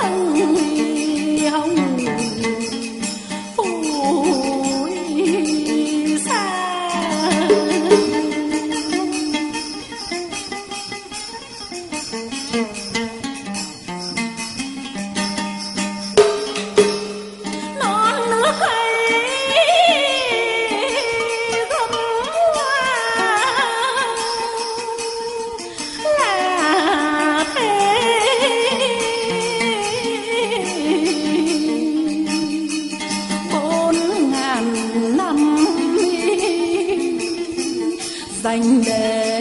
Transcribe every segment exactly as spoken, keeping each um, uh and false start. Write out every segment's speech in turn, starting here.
dành để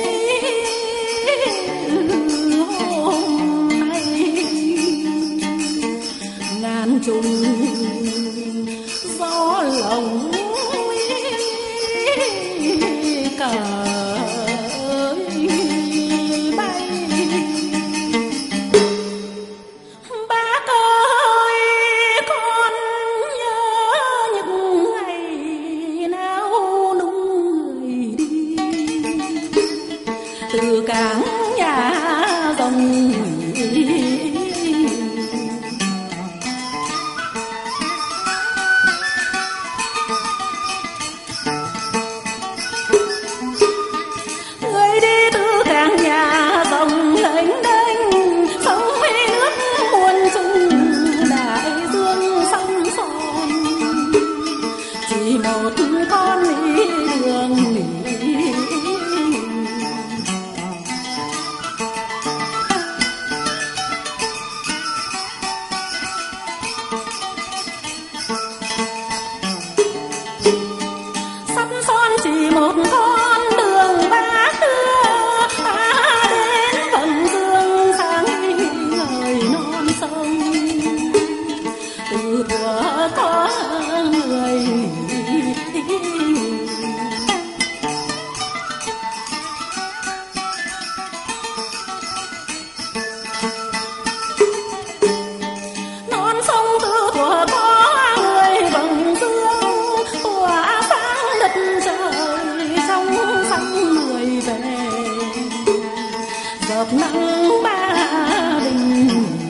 hôm nay ngàn trùng gió lòng cờ bay. Bác ơi con nhớ những ngày nào nung người đi từ cảng nhà dòng người đi từ cảng nhà dòng lênh đênh sông nước muôn trùng đại dương sông son chỉ một con đi đường nghỉ. Sắp son chỉ một con đường bác đưa ta đến vầng dương sáng ngời non sông từ thuở có người non sông từ thuở có người vầng dương tỏa sáng đất trời trong xanh người về giọt nắng ba đình.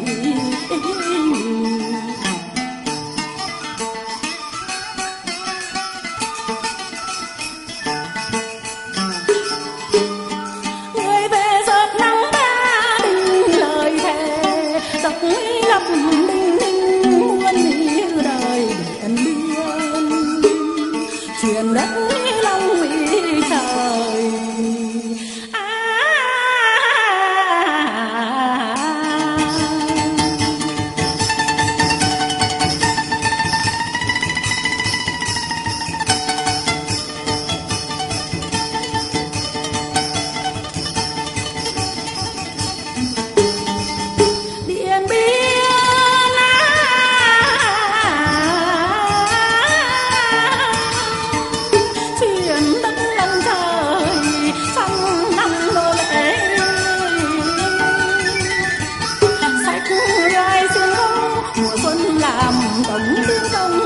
Người về giọt nắng ba đình lời thề đọc ngập đinh đinh muôn như đời biển biên truyền đất lòng mỹ trời. Điện biên truyền đất lòng trời trong năm đô lễ sách rai xuyên gấu mùa xuân làm tổng tiến công